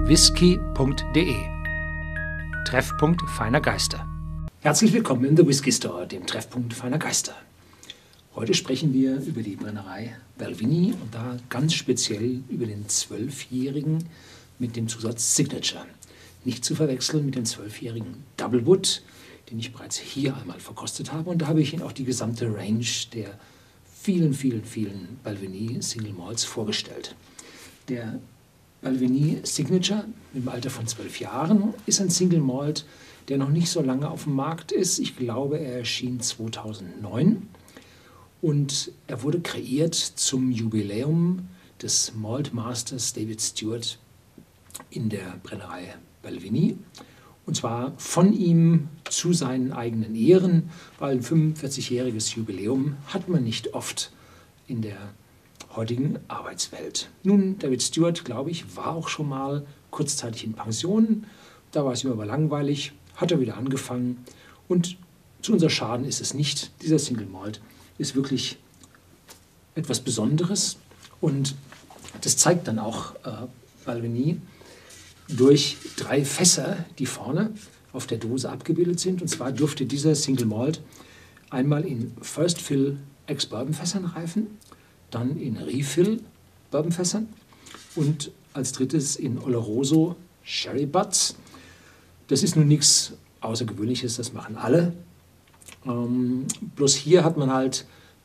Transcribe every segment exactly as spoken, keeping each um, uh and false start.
whisky punkt de. Treffpunkt feiner Geister. Herzlich willkommen in The Whisky Store, dem Treffpunkt feiner Geister. Heute sprechen wir über die Brennerei Balvenie und da ganz speziell über den zwölfjährigen mit dem Zusatz Signature. Nicht zu verwechseln mit dem zwölfjährigen Doublewood, den ich bereits hier einmal verkostet habe. Und da habe ich Ihnen auch die gesamte Range der vielen, vielen, vielen Balvenie Single Malts vorgestellt. Der Balvenie Signature im Alter von zwölf Jahren ist ein Single Malt, der noch nicht so lange auf dem Markt ist. Ich glaube, er erschien zweitausendneun und er wurde kreiert zum Jubiläum des Malt Masters David Stewart in der Brennerei Balvenie. Und zwar von ihm zu seinen eigenen Ehren, weil ein fünfundvierzigjähriges Jubiläum hat man nicht oft in der heutigen Arbeitswelt. Nun, David Stewart, glaube ich, war auch schon mal kurzzeitig in Pension. Da war es ihm aber langweilig, hat er wieder angefangen. Und zu unser Schaden ist es nicht. Dieser Single Malt ist wirklich etwas Besonderes. Und das zeigt dann auch äh, Balvenie durch drei Fässer, die vorne auf der Dose abgebildet sind. Und zwar durfte dieser Single Malt einmal in First Fill Ex-Bourbon-Fässern reifen, dann in Refill Bourbonfässern und als drittes in Oloroso Sherry Butts. Das ist nun nichts Außergewöhnliches, das machen alle. Ähm, bloß hier hat man halt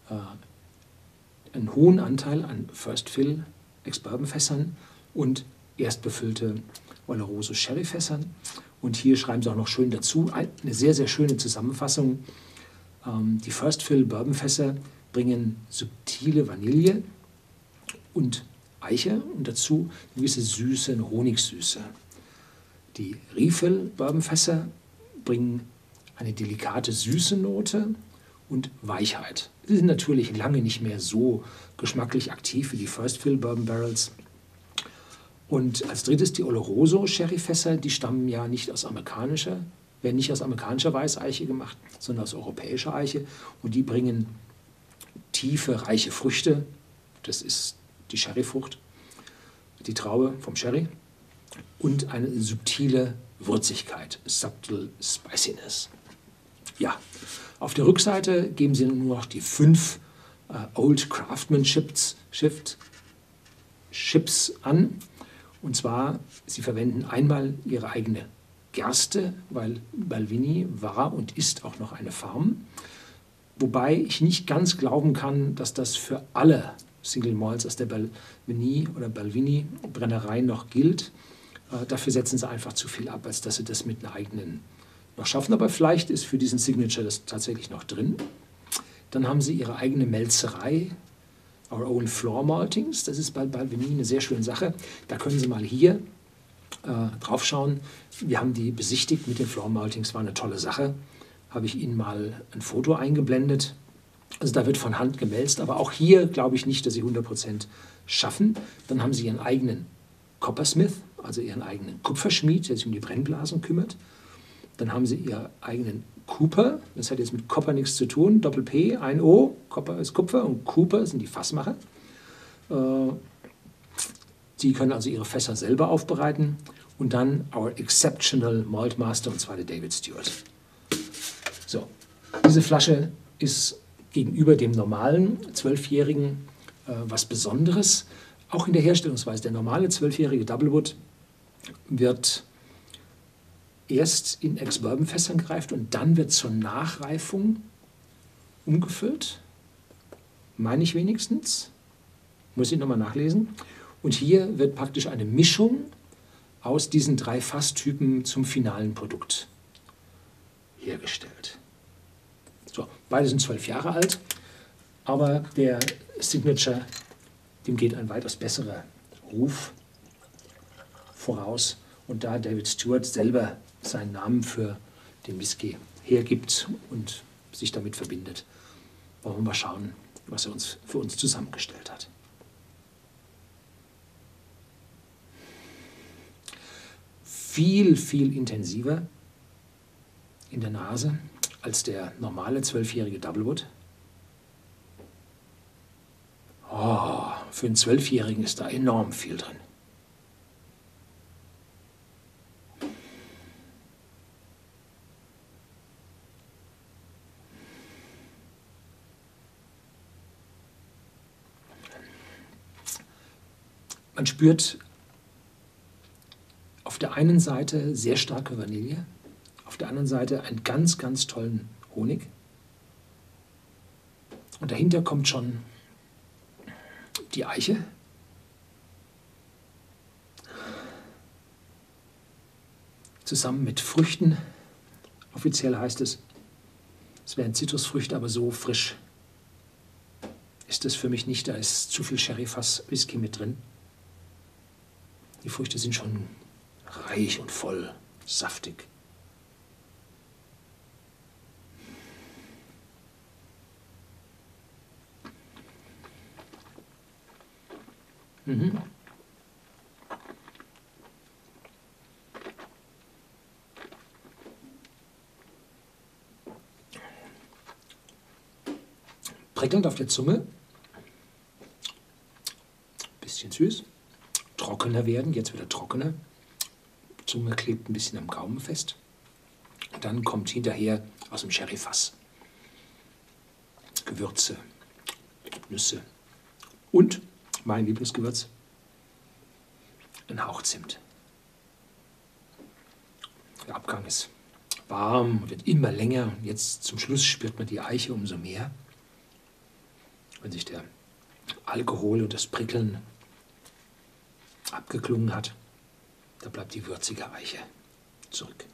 äh, einen hohen Anteil an First Fill Ex-Bourbonfässern und erstbefüllte Oloroso Sherry Fässern. Und hier schreiben sie auch noch schön dazu, eine sehr, sehr schöne Zusammenfassung. Ähm, die First Fill Bourbonfässer bringen subtile Vanille und Eiche und dazu eine gewisse Süße, eine Honigsüße. Die Refill Bourbonfässer bringen eine delikate süße Note und Weichheit. Sie sind natürlich lange nicht mehr so geschmacklich aktiv wie die First Fill Bourbon Barrels. Und als drittes die Oloroso Sherryfässer, die stammen ja nicht aus amerikanischer, werden nicht aus amerikanischer Weißeiche gemacht, sondern aus europäischer Eiche und die bringen tiefe, reiche Früchte, das ist die Sherryfrucht, die Traube vom Sherry und eine subtile Würzigkeit, subtle spiciness. Ja, auf der Rückseite geben sie nur noch die fünf äh, Old Craftsmanship Shift Chips an. Und zwar, sie verwenden einmal ihre eigene Gerste, weil Balvenie war und ist auch noch eine Farm. Wobei ich nicht ganz glauben kann, dass das für alle Single Malts aus der Balvenie oder Balvenie Brennerei noch gilt. Äh, dafür setzen sie einfach zu viel ab, als dass sie das mit einer eigenen noch schaffen. Aber vielleicht ist für diesen Signature das tatsächlich noch drin. Dann haben sie ihre eigene Melzerei, Our Own Floor Maltings. Das ist bei Balvenie eine sehr schöne Sache. Da können Sie mal hier äh, drauf schauen. Wir haben die besichtigt mit den Floor Maltings, war eine tolle Sache. Habe ich Ihnen mal ein Foto eingeblendet. Also da wird von Hand gemälzt, aber auch hier glaube ich nicht, dass Sie hundert Prozent schaffen. Dann haben Sie Ihren eigenen Coppersmith, also Ihren eigenen Kupferschmied, der sich um die Brennblasen kümmert. Dann haben Sie Ihren eigenen Cooper, das hat jetzt mit Copper nichts zu tun, Doppel P, ein O, Copper ist Kupfer und Cooper sind die Fassmacher. Sie können also Ihre Fässer selber aufbereiten und dann Our Exceptional Malt Master, und zwar der David Stewart. So, diese Flasche ist gegenüber dem normalen zwölfjährigen äh, was Besonderes. Auch in der Herstellungsweise. Der normale zwölfjährige Doublewood wird erst in Ex-Bourbon-Fässern gereift und dann wird zur Nachreifung umgefüllt. Meine ich wenigstens. Muss ich nochmal nachlesen. Und hier wird praktisch eine Mischung aus diesen drei Fasstypen zum finalen Produkt hergestellt. So, beide sind zwölf Jahre alt, aber der Signature, dem geht ein weitaus besserer Ruf voraus. Und da David Stewart selber seinen Namen für den Whisky hergibt und sich damit verbindet, wollen wir mal schauen, was er uns für uns zusammengestellt hat. Viel, viel intensiver in der Nase als der normale zwölfjährige Doublewood. Oh, für einen Zwölfjährigen ist da enorm viel drin. Man spürt auf der einen Seite sehr starke Vanille, auf der anderen Seite einen ganz, ganz tollen Honig. Und dahinter kommt schon die Eiche. Zusammen mit Früchten. Offiziell heißt es, es wären Zitrusfrüchte, aber so frisch ist es für mich nicht. Da ist zu viel Sherry-Fass-Whisky mit drin. Die Früchte sind schon reich und voll, saftig. Mhm. Prickelnd auf der Zunge, bisschen süß, trockener werden, jetzt wieder trockener. Die Zunge klebt ein bisschen am Gaumen fest. Und dann kommt hinterher aus dem Sherryfass Gewürze, Nüsse und mein Lieblingsgewürz, ein Hauch Zimt. Der Abgang ist warm, wird immer länger. Jetzt zum Schluss spürt man die Eiche umso mehr. Wenn sich der Alkohol und das Prickeln abgeklungen hat, da bleibt die würzige Eiche zurück.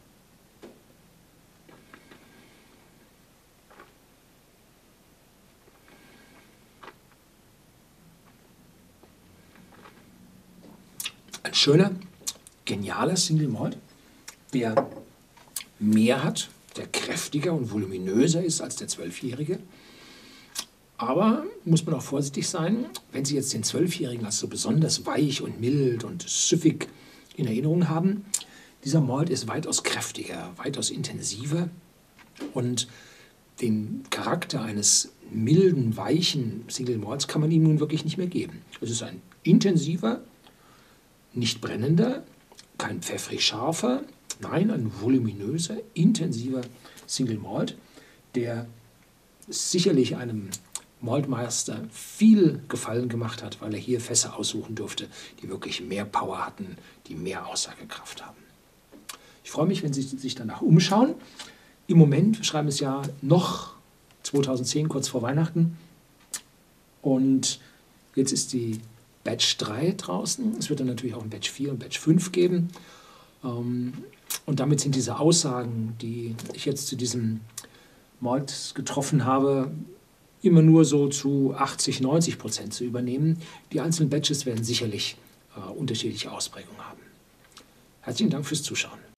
Ein schöner, genialer Single Malt, der mehr hat, der kräftiger und voluminöser ist als der zwölfjährige. Aber muss man auch vorsichtig sein, wenn Sie jetzt den zwölfjährigen als so besonders weich und mild und süffig in Erinnerung haben. Dieser Malt ist weitaus kräftiger, weitaus intensiver und den Charakter eines milden, weichen Single Malts kann man ihm nun wirklich nicht mehr geben. Es ist ein intensiver, nicht brennender, kein pfeffrig scharfer, nein, ein voluminöser, intensiver Single Malt, der sicherlich einem Maltmeister viel Gefallen gemacht hat, weil er hier Fässer aussuchen durfte, die wirklich mehr Power hatten, die mehr Aussagekraft haben. Ich freue mich, wenn Sie sich danach umschauen. Im Moment, wir schreiben das Jahr noch zweitausendzehn, kurz vor Weihnachten. Und jetzt ist die Batch drei draußen. Es wird dann natürlich auch ein Batch vier und Batch fünf geben. Und damit sind diese Aussagen, die ich jetzt zu diesem Malt getroffen habe, immer nur so zu achtzig, neunzig Prozent zu übernehmen. Die einzelnen Batches werden sicherlich äh, unterschiedliche Ausprägungen haben. Herzlichen Dank fürs Zuschauen.